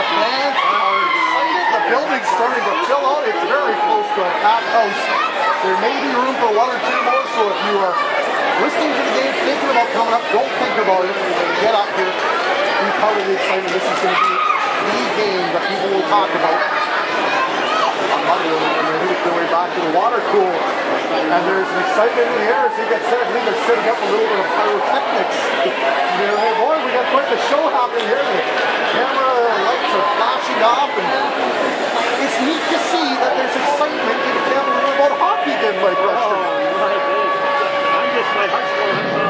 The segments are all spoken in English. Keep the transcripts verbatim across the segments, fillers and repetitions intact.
fans are excited. The building's starting to fill out. It's very close to a packed house. There may be room for one or two more, so if you are listening to the game, thinking about coming up, don't think about it. Get up here. Be part of the excitement. This is going to be the game that people will talk about on Monday when they make their way back to the water cooler. And there's an excitement in the air as they get set. I believe they're setting up a little bit of pyrotechnics. They're, hey boy, we got quite the show happening here. The camera lights are flashing off, and it's neat to see that there's excitement in Campbell about hockey again, Mike Rushton. Oh, I'm just my heart's going outside.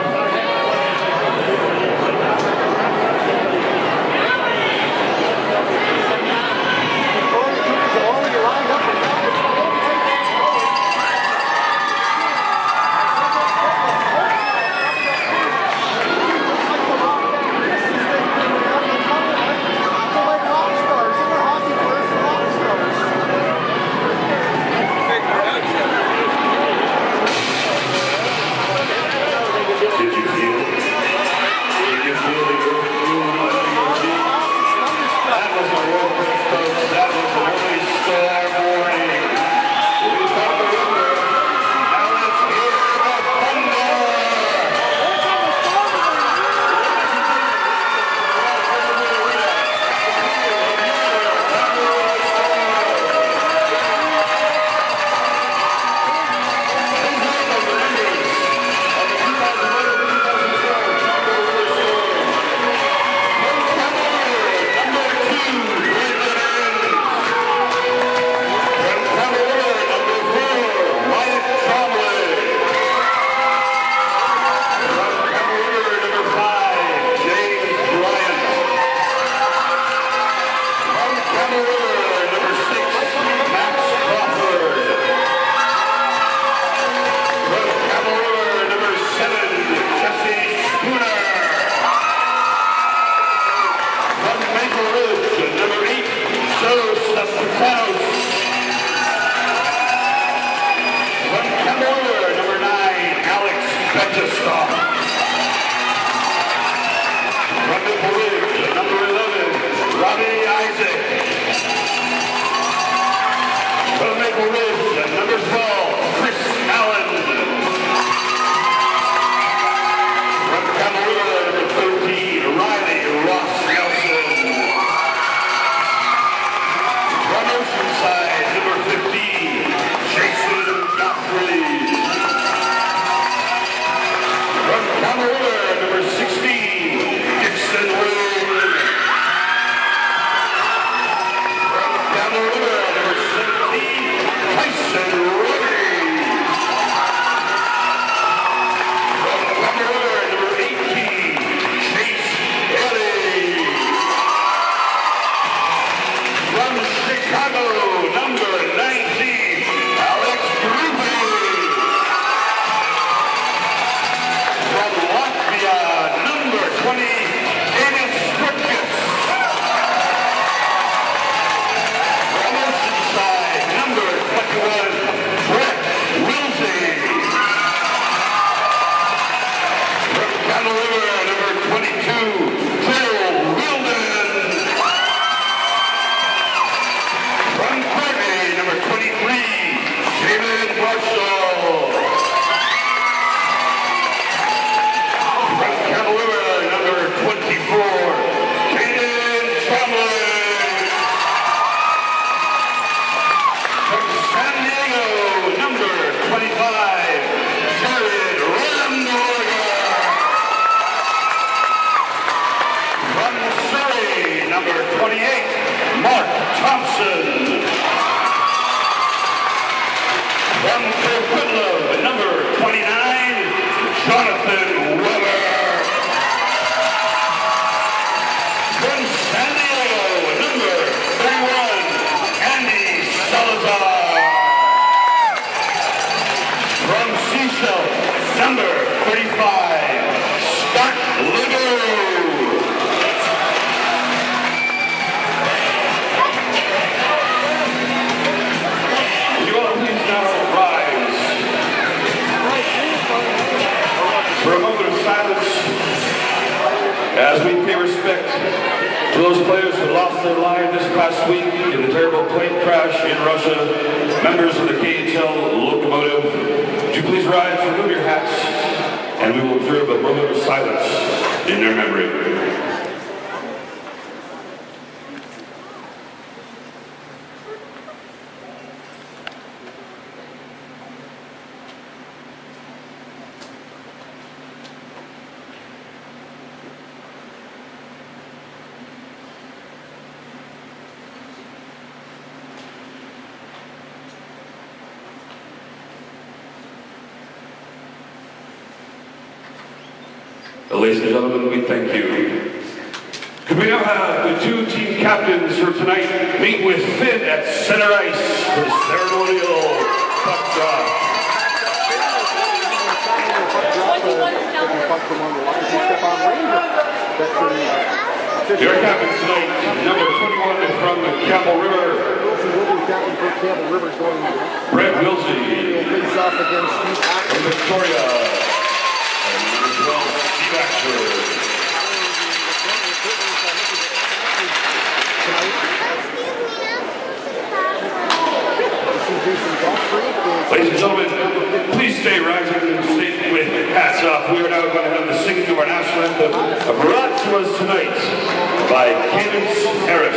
players who lost their lives this past week in the terrible plane crash in Russia, members of the K H L locomotive, would you please rise, remove your hats, and we will observe a moment of silence in their memory. Ladies and gentlemen, we thank you. Could we now have the two team captains for tonight meet with Finn at center ice for the ceremonial puck drop. Your captains tonight, number twenty-one from the Campbell River, Brett Wilsey. From Victoria. Ladies and gentlemen, please stay rising and stay with hats off. We are now going to have the singing of our national anthem brought to us tonight by Campbell.